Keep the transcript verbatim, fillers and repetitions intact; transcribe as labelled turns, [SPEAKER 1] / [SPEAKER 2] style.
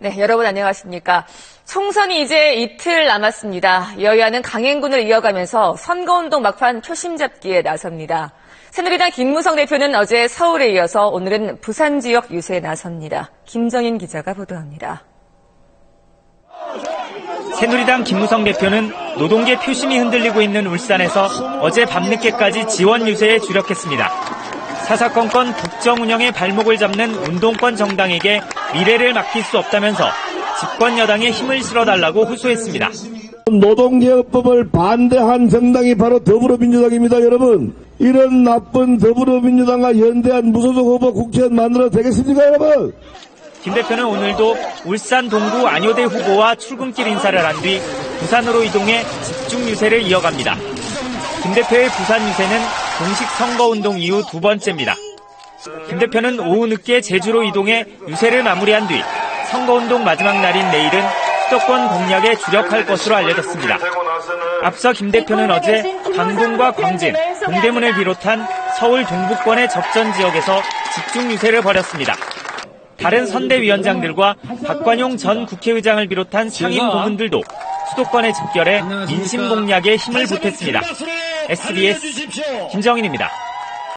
[SPEAKER 1] 네, 여러분 안녕하십니까. 총선이 이제 이틀 남았습니다. 여야는 강행군을 이어가면서 선거운동 막판 표심 잡기에 나섭니다. 새누리당 김무성 대표는 어제 서울에 이어서 오늘은 부산 지역 유세에 나섭니다. 김정인 기자가 보도합니다.
[SPEAKER 2] 새누리당 김무성 대표는 노동계 표심이 흔들리고 있는 울산에서 어제 밤늦게까지 지원 유세에 주력했습니다. 사사건건 국정 운영의 발목을 잡는 운동권 정당에게 미래를 맡길 수 없다면서 집권 여당에 힘을 실어달라고 호소했습니다.
[SPEAKER 3] 노동개혁법을 반대한 정당이 바로 더불어민주당입니다. 여러분, 이런 나쁜 더불어민주당과 연대한 무소속 후보 국회의원 만들어도 되겠습니까, 여러분?
[SPEAKER 2] 김 대표는 오늘도 울산 동구 안효대 후보와 출근길 인사를 한 뒤 부산으로 이동해 집중 유세를 이어갑니다. 김 대표의 부산 유세는 공식 선거운동 이후 두 번째입니다. 김 대표는 오후 늦게 제주로 이동해 유세를 마무리한 뒤 선거운동 마지막 날인 내일은 수도권 공략에 주력할 것으로 알려졌습니다. 앞서 김 대표는 어제 강동과 광진, 동대문을 비롯한 서울 동부권의 접전 지역에서 집중 유세를 벌였습니다. 다른 선대위원장들과 박관용 전 국회의장을 비롯한 상임 고문들도 수도권에 집결해 민심 공략에 힘을 보탰습니다. 에스비에스 김정인입니다.